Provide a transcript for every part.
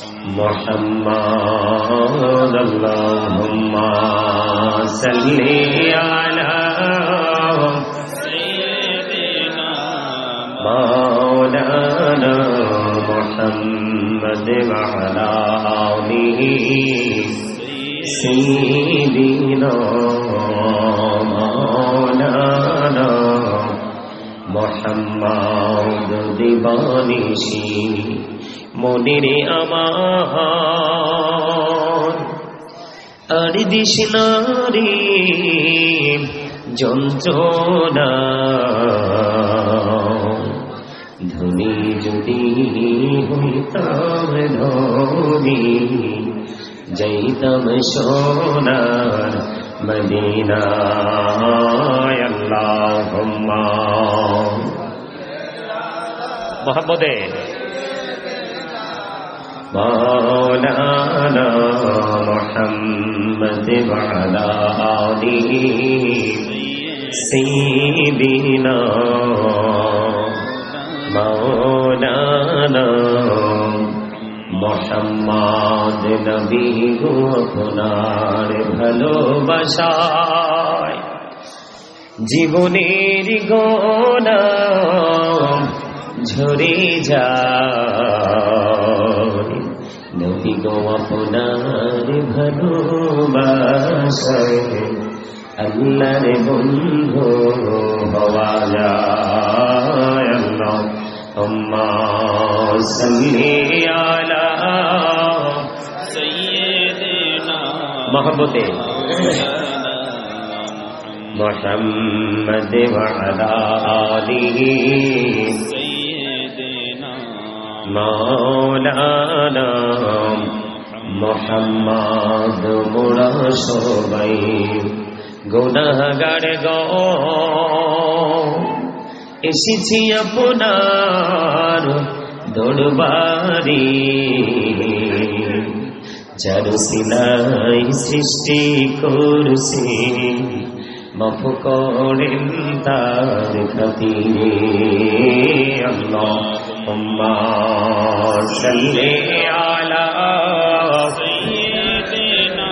محمد اللهم صل على سيدنا مولانا محمد وعلى آله سيدنا مولانا محمد দিবানিশি মনিরে আমার আর দিস না রে যন্ত্রণা ধনী যদি হইতাম ধনী যাইতাম সোনার মদিনায় আল্লাহুম্মা মোহাম্মদে مولانا محمد وعلى آله سيدنا مولانا محمد নবী গো আপনার ভালোবাসায় জীবনের গোনা ঝরে যায় নবী গো আপনার ভালোবাসায় আল্লাহর বন্ধু হওয়া যায় আল্লাহুম্মা সাল্লি আলা সাইয়্যিদিনা মুহাম্মদে মুহাম্মদ ওয়া আলা আলিহি মাওলানা মুহাম্মদ মোরা সবাই গুনাহগার গো এসেছি আপনার দরবারে যার সিলাই সৃষ্টি করছে মাফ করেন তার খাতিরে আল্লাহুম্মা সাল্লি আলা সাইয়্যিদিনা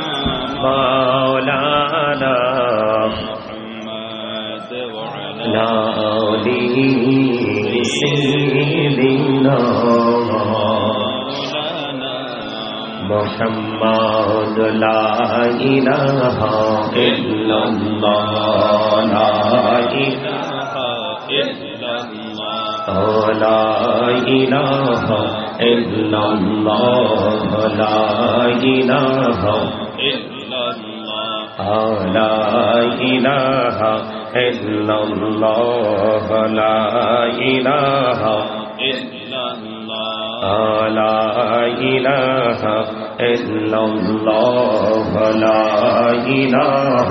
মাওলানা মুহাম্মদ ওয়া আলা আলিহি সাইয়্যিদিনা محمد لا إله إلا الله لا إله إلا الله لا إله إلا الله لا إله إلا الله لا إله إلا الله لا إله إلا الله لا إله إلا الله لا إله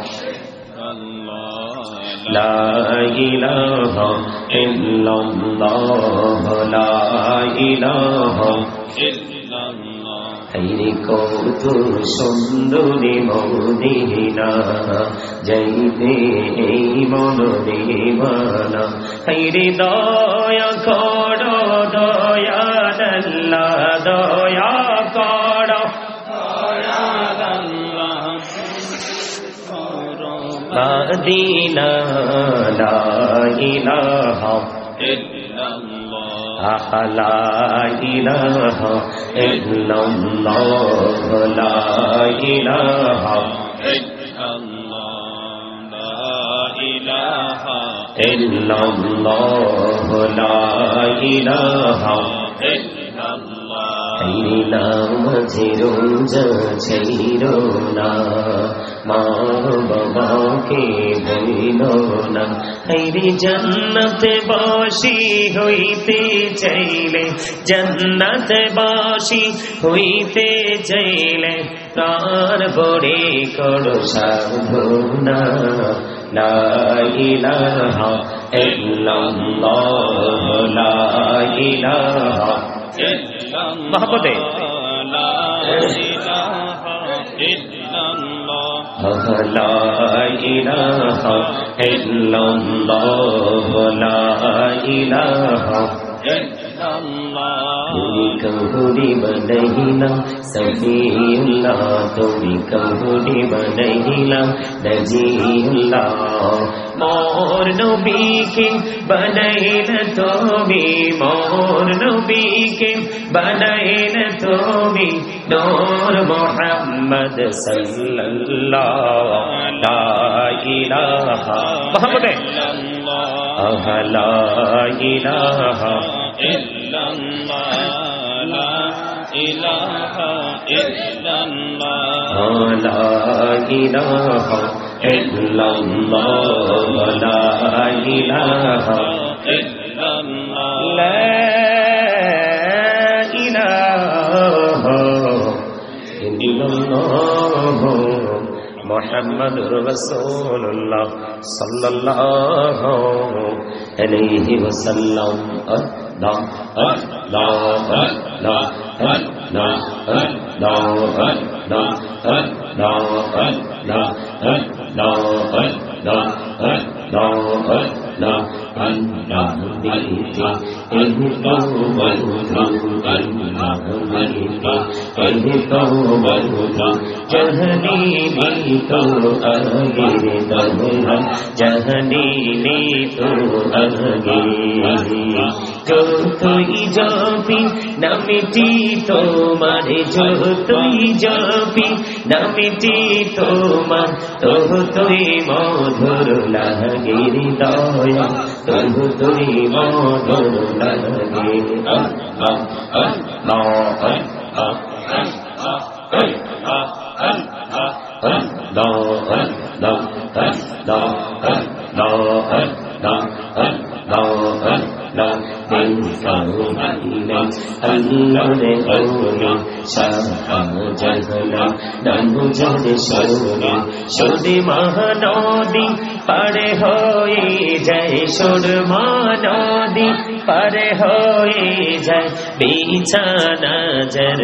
لا إله إلا الله لا إله إلا الله হায়রে কত সুন্দরী মদিনা যাইতে এই মন দিবানা হায়রে দয়া করো দয়াল আল্লাহ দয়া করো দয়াল আল্লাহ মদিনা লা ইলাহা ইল্লাল্লাহ লা ইলাহা ইল্লাল্লাহ লা ইলাহা ইল্লাল্লাহ লা ইলাহা ইল্লাল্লাহ লা ইলাহা ইল্লাল্লাহ এই নামাজে রোজা ছাইরো না মা বাবাকে ভুলো না হায়রে জান্নাতে বাসী হইতে চাইলে জান্নাতে বাসী হইতে চাইলে প্রাণ ভরে করো সাধনা লা ইলাহা ইল্লাল্লাহ লা ইলাহা ইল্লাল্লাহ মহব্বতে লা ইলাহা ইল্লাল্লাহ লা ইলাহা ইল্লাল্লাহ লা ইলাহা ইল্লাল্লাহ তুমি কহুরি বনাইলা সফিউল্লাহ তুমি কহুরি বনাইলা নজিউল্লাহ মোর নবীকে বনাইলা তুমি মোর নবীকে বনাইলা তুমি নূর মুহাম্মদ সাল্লাল্লাহু লা ইলাহা মুহাম্মদ লা ইলাহা ইল্লাল্লাহ লা ইলাহা ইল্লাল্লাহ লা ইলাহা ইল্লাল্লাহ লা ইলাহা ইল্লাল্লাহ লা ইলাহা ইল্লাল্লাহ মুহাম্মাদুর রাসূলুল্লাহ সাল্লাল্লাহু আলাইহি ওয়াসাল্লাম আল্লাহ আল্লাহ আল্লাহ আল্লাহ আল্লাহ আল্লাহ আল্লাহ আল্লাহ আল্লাহ আল্লাহ আল্লাহ আল্লাহ দিতে এই তো বলতো আল্লাহ দিতে এই তো বলতো জহনি নি তো আগে দহরা জহনি নি তো আগে जो तुई जपी नमिटी तोमार जो तुई जपी नमिटी तोमार तो तुई मधुर लागे हृदय तो तुई मधुर लागे महानदी पारे होए जय सुर महानदी पारे होए जय बिछाना जर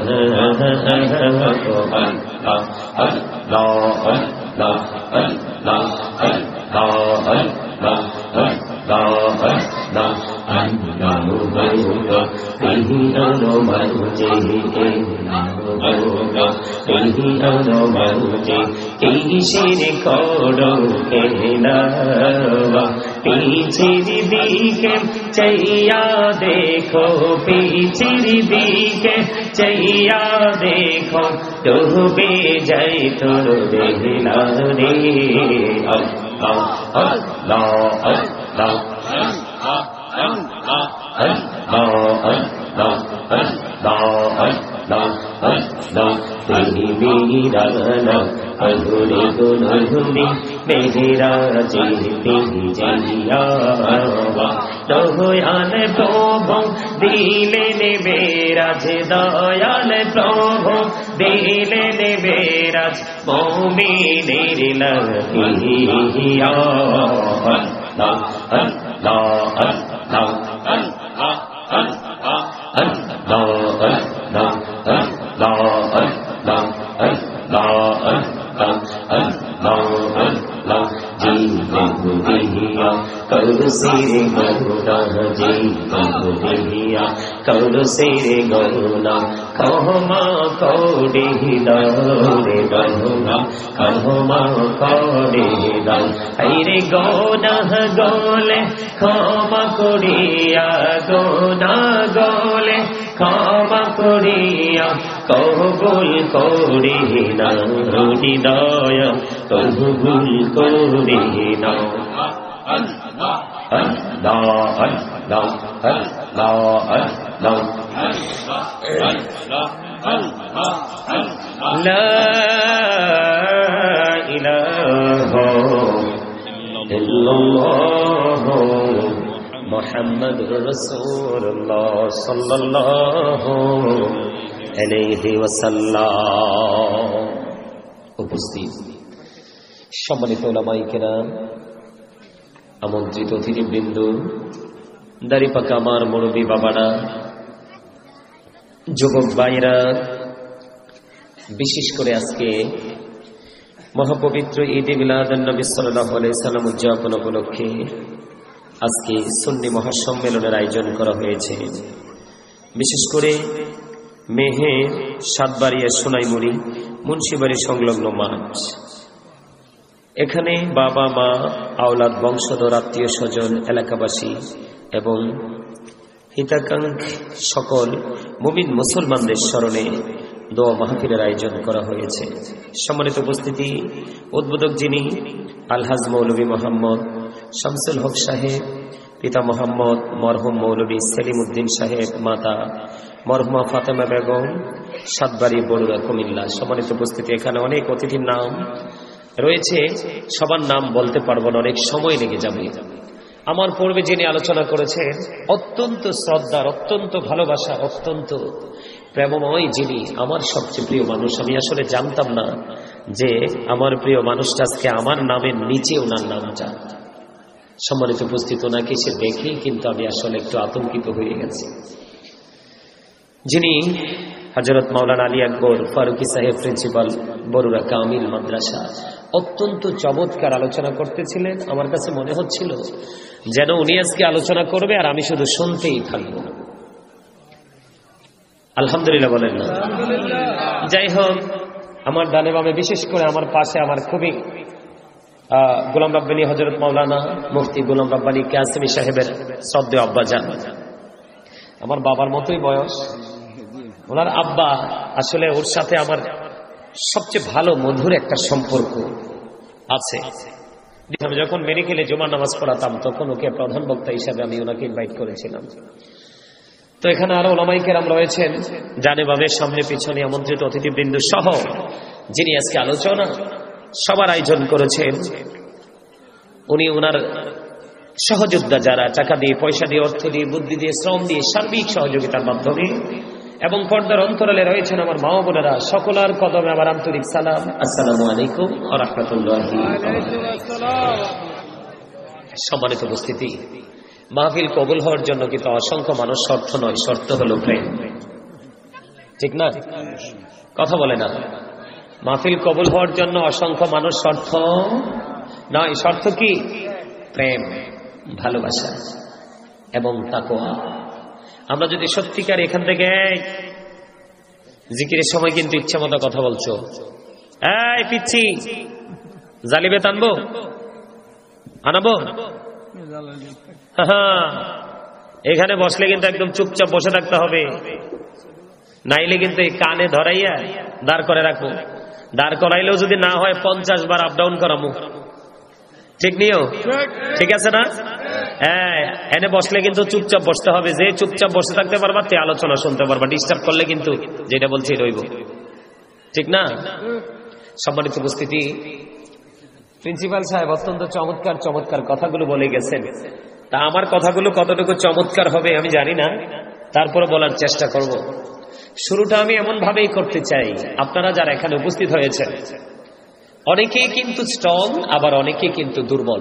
किसिर करो केनावा पीछिर दिके चैया देखो पीछिर दिके चैया देखो डूबे जाए तोर देखना रे अल्लाह अल्लाह अल्लाह तेरी मेरा अधूरी गुनहुनी मेरा जीती जैया दयाल प्रभु दिले ने मेरा दयाल प्रभु दिले ने मेरा मोमिनेर लगिया अल्लाह अल्लाह अल्लाह कौर सिरे गौरा जी कौरिया कौर सिरे गौरा कहमा कौड़ी दौरे गौरा कहमा कौड़ी दौ रे गौना गोले क्षमा करिया गौना गोले क्षमा करिया कबुल करि नाও হৃদয় কবুল করি নাও আল্লাহ আল্লাহ আল্লাহ আল্লাহ আল্লাহ লা ইলাহা ইল্লাল্লাহ মুহাম্মাদুর রাসূলুল্লাহ সাল্লাল্লাহু আলাইহি ওয়াসাল্লাম। উপস্থিত সম্মানিত উলামায়ে কেরাম, আমন্ত্রিত অতিথিবৃন্দ, দাড়ি পাকা আমার মুরব্বী বাবারা, যুবক ভাইরা, বিশেষ করে আজকে মহাপবিত্র ঈদ মিলাদুন নবী সাল্লাল্লাহু আলাইহি সাল্লাম উদযাপন উপলক্ষে আজকে সুন্নি মহাসম্মেলনের আয়োজন করা হয়েছে। বিশেষ করে মেহে, সাতবাড়িয়া, সোনাইমুড়ি, মুন্সিবাড়ি সংলগ্ন মাঠ। এখানে বাবা মা, আওলাদ, বংশধর, আত্মীয় স্বজন, এলাকাবাসী এবং হিতাকাঙ্ক্ষী সকল মুমিন মুসলমানদের স্মরণে দোয়া মাহফিলের আয়োজন করা হয়েছে। সম্মানিত উপস্থিতি, উদ্বোধক যিনি আলহাজ মৌলভী মোহাম্মদ শামসুল হক সাহেব, পিতা মোহাম্মদ মরহুম মৌলভী সেলিম উদ্দিন সাহেব, মাতা মরহুমা ফাতেমা বেগম, সাতবাড়ি, বরুড়া, কুমিল্লা। সম্মানিত উপস্থিতি, এখানে অনেক অতিথির নাম রয়েছে, সবার নাম বলতে পারবো না, অনেক সময় লেগে যাবে। আমার পূর্বে যিনি আলোচনা করেছেন, অত্যন্ত শ্রদ্ধার, অত্যন্ত ভালোবাসার, অত্যন্ত প্রেমময় যিনি, আমার সবচেয়ে প্রিয় মানুষ। আমি আসলে জানতাম না যে আমার প্রিয় মানুষটা আজকে আমার নামের নিচে ওনার নামটা। সম্মানিত উপস্থিত, ওনাকে সে দেখেই কিন্তু আমি আসলে একটু আতঙ্কিত হয়ে গেছি। যিনি হযরত মাওলানা আলী আকবর ফারুকী সাহেব, প্রিন্সিপাল, বরুড়া কামিল মাদ্রাসা, অত্যন্ত চমৎকার আলোচনা করতেছিলেন। আমার কাছে মনে হচ্ছিল যেন উনি আজকে আলোচনা করবে আর আমি শুধু শুনতেই থাকবো। আলহামদুলিল্লাহ বলেন না? যাই হোক, আমার ডানে বামে, বিশেষ করে আমার পাশে আমার খুবই গোলাম রাব্বানী হযরত মাওলানা মুফতি গোলাম রাব্বানী কাসেমী সাহেবের শ্রদ্ধেয় আব্বাজান, আমার বাবার মতোই বয়স। ওনার আব্বা, আসলে ওর সাথে আমার সবচেয়ে ভালো মধুর একটা সম্পর্ক আছে। আমি যখন মেডিকেলে জুমার নামাজ পড়াতাম তখন ওকে প্রধান বক্তা হিসাবে আমি ওনাকে ইনভাইট করেছিলাম। তো এখানে আরো ওলামায়ে কেরাম রয়েছেন, জানে বামে, সামনে পিছনে আমন্ত্রিত অতিথিবৃন্দ সহ যিনি আজকে আলোচনা সবার আয়োজন করেছেন। উনি ওনার সহযোদ্ধা যারা টাকা দিয়ে, পয়সা দিয়ে, অর্থ দিয়ে, বুদ্ধি দিয়ে, শ্রম দিয়ে, সার্বিক সহযোগিতার মাধ্যমে এবং পর্দার অন্তরালে রয়েছেন আমার মা বোনেরা, সকলের কদমে আমার আন্তরিক সালাম। আসসালামু আলাইকুম ওয়া রাহমাতুল্লাহি ওয়া বারাকাতুহু। সম্মানিত উপস্থিতি, মাহফিল কবুল হওয়ার জন্য কিন্তু অসংখ্য মানুষ শর্ত নয়, শর্ত হলো প্রেম। ঠিক না? কথা বলে না? মাহফিল কবুল হওয়ার জন্য অসংখ্য মানুষ শর্ত নয়, শর্ত কি? প্রেম, ভালোবাসা এবং তাকওয়া। আমরা যদি সত্যিকার এখান থেকে জিকিরের সময় কিন্তু ইচ্ছা মতো কথা বলছো, এই পিচ্ছি জালিবে টানবো, আনাবো, এখানে বসলে কিন্তু একদম চুপচাপ বসে থাকতে হবে, নাইলে কিন্তু এই কানে ধরাইয়া দাঁড় করে রাখবো। দাঁড় করাইলেও যদি না হয় 50 বার আপ ডাউন করামো। ঠিক নিও? ঠিক আছে না? হ্যাঁ, এনে বসলে কিন্তু চুপচাপ বসতে হবে। যে চুপচাপ বসে থাকতে পারবা তে আলোচনা শুনতে পারবা, ডিস্টার্ব করলে কিন্তু যেটা বলছি রইব। ঠিক না? সম্মানিত উপস্থিতি, প্রিন্সিপাল সাহেব অত্যন্ত চমৎকার চমৎকার কথাগুলো বলে গেছেন। তা আমার কথাগুলো কতটুকু চমৎকার হবে আমি জানি না, তারপরে বলার চেষ্টা করব। শুরুটা আমি এমন ভাবেই করতে চাই, আপনারা যারা এখানে উপস্থিত হয়েছেন অনেকেই কিন্তু স্ট্রং, আবার অনেকেই কিন্তু দুর্বল।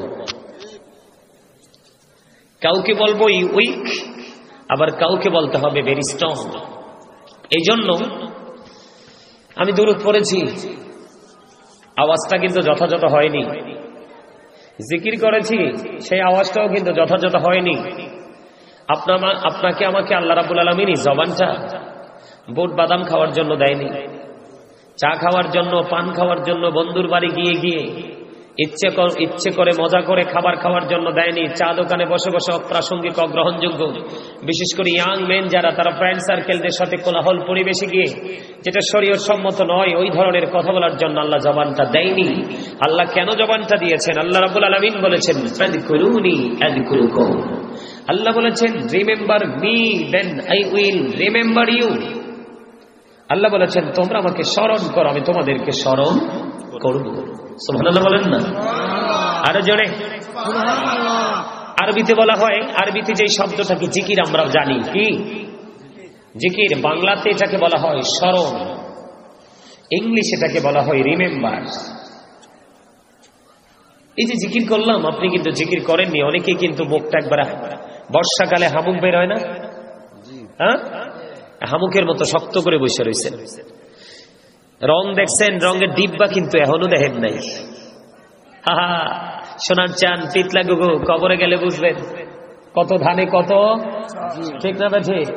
কাউকে বলবো উইক, আবার কাউকে বলতে হবে ভেরি স্ট্রং। এই জন্য আমি দরুদ পড়েছি, আওয়াজটা কিন্তু যথাযথ হয়নি। জিকির করেছি, সেই আওয়াজটাও কিন্তু যথাযথ হয়নি। আপনাকে আমাকে আল্লাহ রাব্বুল আলামিন জবানটা বুট বাদাম খাওয়ার জন্য দেয়নি, চা খাওয়ার জন্য, পান খাওয়ার জন্য, বন্ধুর বাড়ি গিয়ে গিয়ে ইচ্ছে করে মজা করে খাবার খাওয়ার জন্য দেয়নি, চা দোকানে বসে বসে অপ্রাসঙ্গিক, অগ্রহণযোগ্য, বিশেষ করে ইয়াং মেন যারা, তারা ফ্রেন্ড সার্কেলদের সাথে কোলাহল পরিবেশে গিয়ে যেটা শরীয়ত সম্মত নয় ওই ধরনের কথা বলার জন্য আল্লাহ জবানটা দেয়নি। আল্লাহ কেন জবানটা দিয়েছেন? আল্লাহ রাব্বুল আলামিন বলেছেন, ফাযকুরুনি আযকুরুকুম। আল্লাহ বলেছেন, remember me then I will remember you. আল্লাহ বলেছেন, তোমরা আমাকে স্মরণ করো, আমি তোমাদেরকে স্মরণ করব। সুবহানাল্লাহ বলেন না? আরো জোরে সুবহানাল্লাহ। আরবিতে বলা হয়, আরবিতে যে শব্দটাকে জিকির আমরা জানি, কি জিকির, বাংলাতে এটাকে বলা হয় স্মরণ, ইংলিশে এটাকে বলা হয় রিমেম্বার। এই যে জিকির করলাম, আপনি কিন্তু জিকির করেননি। অনেকেই কিন্তু মুখটা একবার, বর্ষাকালে হামুক বের হয় না, হ্যাঁ, হামুকের মতো শক্ত করে বসে রয়েছেন। রং দেখছেন, রঙের ডিব্বা কিন্তু এখনো দেখেন নাই। সোনার চান, পিতলা গুগু, কবরে গেলে বুঝবেন কত ধানে কত, ঠিক না?